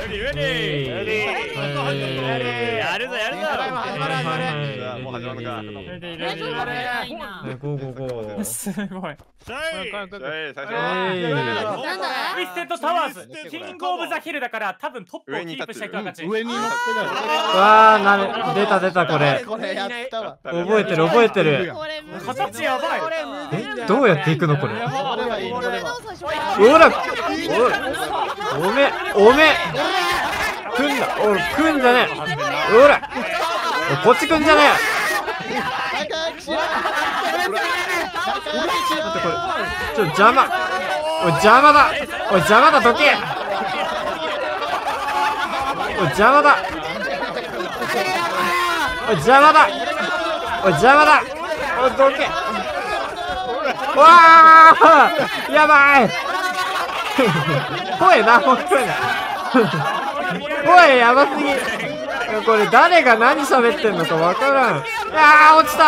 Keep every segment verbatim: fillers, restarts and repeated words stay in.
やるぞやるぞ。 もう始まるか。 ゴーゴーゴー。 すごい。 最初。 ウィステッドタワーズ、キングオブザヒルだから多分トップをキープした人が勝ち。 上に乗ってない。 わあ、なる、出た出たこれ。 これやったわ。 覚えてる覚えてる。 形やばい。 え、どうやっていくのこれ。ほら、おめ、おめ。来んだ、おい、来んじゃねえ。ほら、こっち来んじゃねえ。待ってこれ、ちょっと邪魔。おい邪魔だ。おい邪魔だ、どけ。おい邪魔だ。おい邪魔だ。おい邪魔だ。おいどけ。わあ、やばい。声な、ほんとに。声やばすぎ。これ誰が何喋ってんのかわからん。あー、落ちた。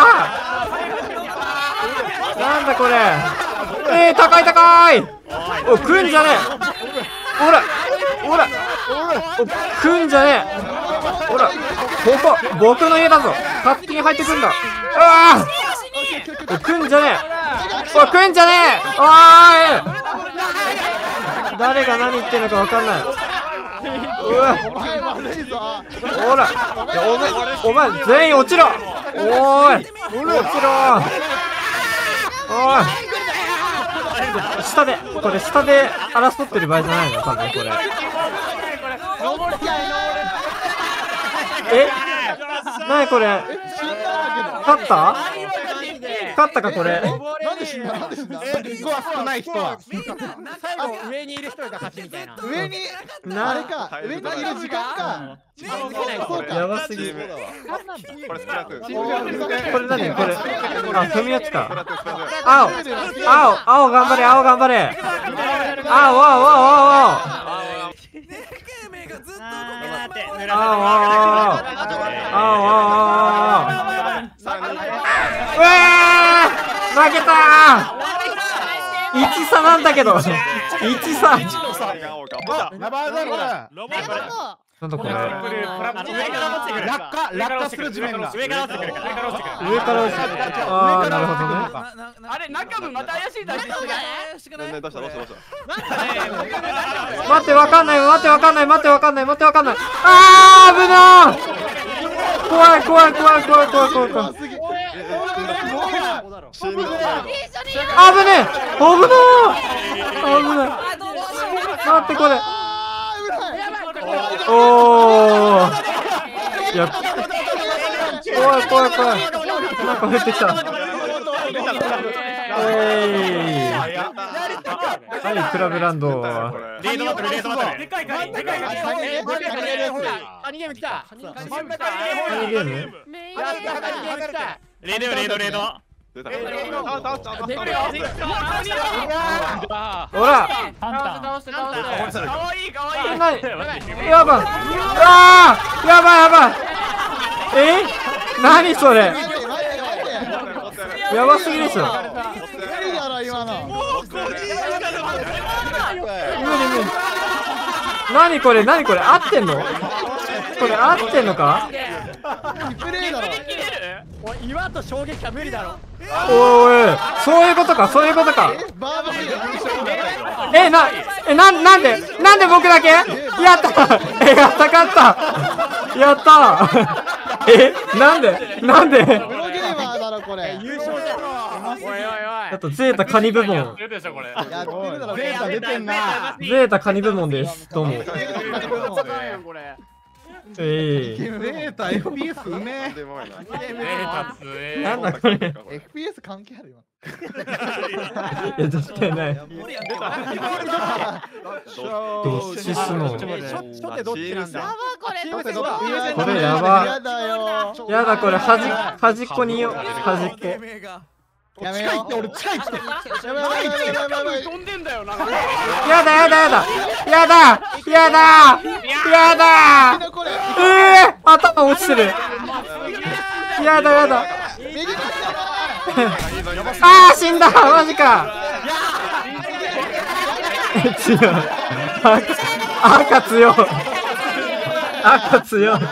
なんだこれ。えー、高い高い。お、来んじゃねえ。ほらほら、お、来んじゃねえ。ほら、ここ僕の家だぞ。勝手に入ってくんだ。うわー、お、来んじゃねえ。お、来んじゃねえ。おーい、誰が何言ってんのかわかんない。うわ、ほら、いや、お前、お前全員落ちろ。おーい、落ちろ。おい、下で、これ下で争ってる場合じゃないの多分これ。え、なにこれ、勝った勝ったかこれ。 なんで死んだ、なんで死んだ。スコア少ない人は最後上にいる人が勝ちみたいな。 上にあれか、上にいる時間か。 やばすぎ。 これスプラトゥーン。 これ何これ。あ、踏むやつか。青、青、青頑張れ、青頑張れ。青、青、青、青、青。青、青、青、青、青。うわー、負けたー。いち差なんだけど。いち差。 やばいだろこれ。 なんだこれ。 上から落ちてくる。 落下、落下する地面が。 上から落ちてくる。上から落ちてくる。 上から落ちてくる。あー、なるほどね。 あれ中部また怪しい出してどうしたどうしたどうした。 待ってわかんない、待ってわかんない、待ってわかんない、待ってわかんない。あー、危なー。怖い怖い怖い怖い怖い怖い怖い。 死んだ。 危ねえ、危なー、危ない。待ってこれ。おー、いや、怖い怖い怖い。なんか降ってきた。えい、はい、クラブランド。 レードバトル、レードバトル。でかいカニ、でかいカニ。 カニゲーム来た。 カニゲーム？ レードレードレード。 出た。 ほら。 倒して倒して。かわいいかわいい。 なに、やばい。あー、やばいやばい。え？なにそれ。やばすぎでしょ。無理無理。なにこれ、なにこれ、合ってんの？これ合ってんのか？ 岩と衝撃は無理だろ。 おい、そういうことか、そういうことか。え、な、え、な、なんで、なんで僕だけ？やった。え、やったかった。やった。え、なんで、なんで。 プロゲーマーだろこれ。優勝じゃん。 おいおいおい。 あとゼータカニ部門。 やってるだろ。ゼータ出てんな。 ゼータカニ部門です。どうも。ええ。 ゼータ エフピーエス うめえ。 なんだこれ。 エフピーエス 関係あるよ。 いや、絶対ない。どっちすの。 初手どっちなんだ。 これやば。やだこれ端端っこによ、端っこ。 やめよう。俺近いって。やばいやばいやばいやばい。 飛んでんだよな。 やだやだやだやだやだやだ。ええ、頭落ちてる。やだやだ。ああ、死んだ。マジか。違う。赤強い。 赤強い。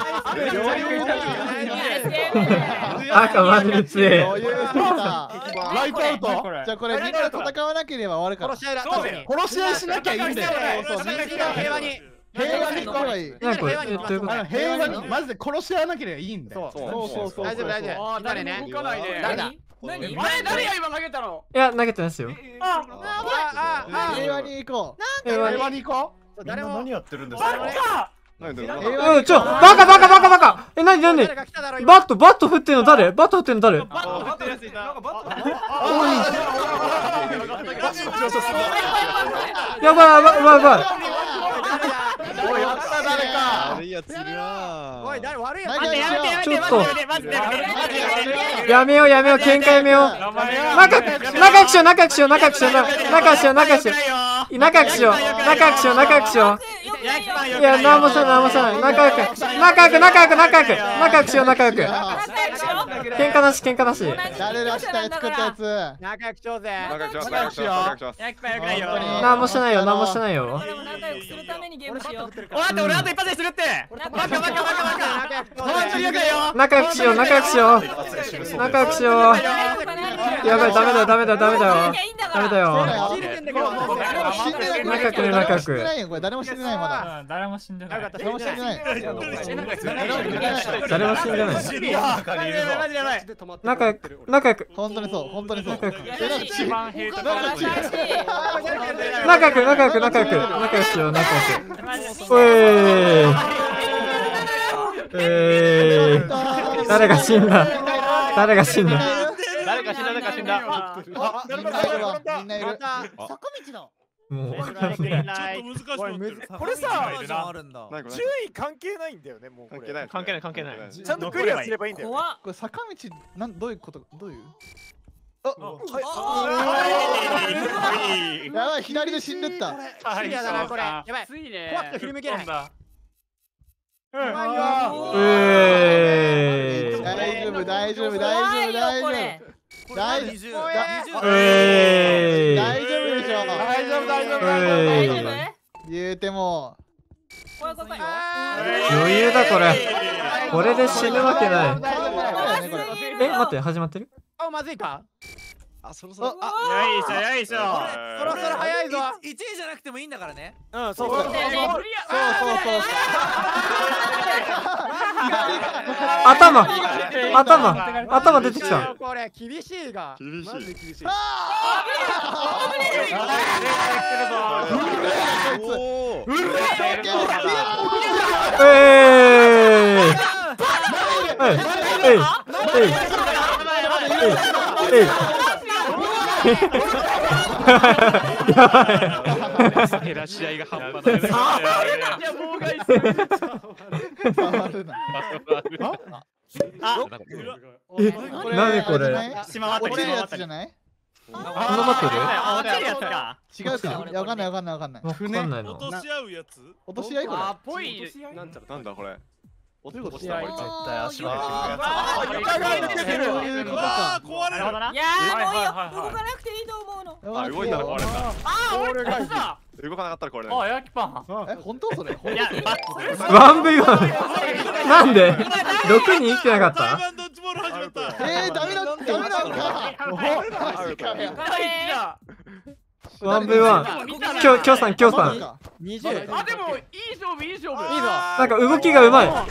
赤マジで強い。 余裕すぎた。ライトアウト。じゃあこれみんな戦わなければ終わるから。 殺し合いだ。確かに。 殺し合いしなきゃいいんだよ。そうそう。みんな平和に。 平和に行ったらいい。 なんかこれ、え、どういうこと？ あの平和にマジで殺し合わなければいいんだよ。 そうそうそうそう。 大丈夫大丈夫。誰ね。動かないで。誰だ。 何？ あれ誰が今投げたの？ いや、投げてないですよ。 ああ平和に行こう。 平和に平和に行こう。 誰も何やってるんですか。 平う和ん、ちょ、バカバカバカバカ。え、なになに？バット、バット振ってんの誰？バット振ってんの誰？やばいやばいやばいやばい。 おい、やった誰か。 悪いやついるな。 おい、誰悪いやつ。 待ってやめてやめちょっとマジでマジで。 やめようやめよう、喧嘩やめよう。仲仲良くしよう仲良くしよう仲良くしよう仲良くしよう仲良くしよう仲良くしよう仲良くしよう仲良くしよう。いや、なんもしないなんもしない。仲良く仲良く仲良く仲良く仲良くしよう仲良く。喧嘩なし喧嘩なし。 誰らしたや作ったやつ。 仲良くしようぜ。 仲良くします仲良くします仲良くします。 やっぱよくないよ。 なんもしてないよなんもしてないよ。 俺も仲良くするためにゲームしよう。 お待って、俺あと一発でするって。バカバカバカバカ。本当によくないよ。 仲良くしよう仲良くしよう仲良くしよう。やばい、ダメだよダメだよダメだよダメだよ。仲良くね仲良く。 これ誰も死んでないまだ。 誰も死んでない。 誰も死んでない。 誰も死んでない。 マジでやばい。 仲良く仲良く本当にそう本当にそう。 仲良く一番ヘイト仲良く仲良く仲良く仲良くしよう仲良く。おいえー、誰が死んだ誰が死んだ誰か死んだ誰か死んだ。 みんないるわみんないる。 坂道だ。 もうちょっと難しいな。 これさ、 順位関係ないんだよね、もう。 関係ない関係ない関係ない。 ちゃんとクリアすればいいんだよ。 怖っ。 これ坂道なんどういうことどういう？やばい左で死んでった。 シリアだなこれ。やばい。怖くて振り向けない。 えー大丈夫大丈夫大丈夫大丈夫大丈夫えー大丈夫でしょ。 大丈夫大丈夫えー言うても怖い怖い怖い。 余裕だこれこれで死ぬわけない。 これえ、待って始まってる？ あ、まずいか。 あ、そろそろ。 あ、よいしょよいしょ。そろそろ早いぞ。 いちいじゃなくてもいいんだからね。 うん、そうそうそう。そうそうそう。 頭頭頭出てきた。 これ厳しいが。 厳しい。 マジで厳しい。 えーえいえいえいえい。やばい。 減らし合いが半端ない。いや妨害する。あ、 なにこれ？ 落ちるやつじゃない？ このバトル？ 落ちるやつか。 違うか。いやわかんないわかんないわかんない。 わかんないの。 落とし合うやつ？ 落とし合いこれ。 あ、ぽい。 なんだなんだこれ。落落ちたこいつ。 絶対足あがー、床が抜けてる。 そういうことあか。 ー壊れる。 いやーもういいよ。動かなくていいと思うの。 あ、動いたら壊れた。 あ、俺がいた。 動かなかったらこれ。 あ、焼きパン。 え、本当それ？ いや、 ワンブイワン。なんで？ろくにん生きてなかった？ 台湾ドッジボール始まった。 えー、ダメだダメなんか。マジかよ。 ワンブイワン。きょ、きょさん、きょさん。 にじゅう。あ、でもいい勝負いい勝負。いいぞ。 なんか動きがうまい。おお。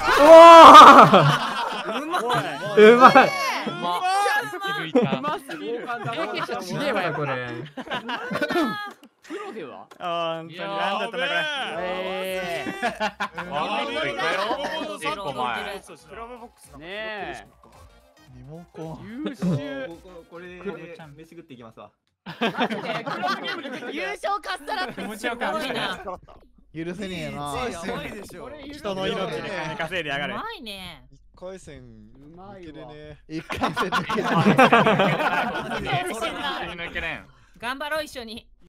うまい。うまい。 うますぎる。ちげえわよこれ。プロでは？あ、本当になんだったんだこれ。ええ。 あ、いくよ。一個前。 プラムボックス。 ねえ。 リモコン。 優秀。 これで飯食っていきますわ。 優勝勝ったらってすごいな。 許せねえな。 人の命で金稼いでやがる。 うまいね。 一回戦抜けれね。 一回戦抜け抜けれん。 頑張ろう一緒に。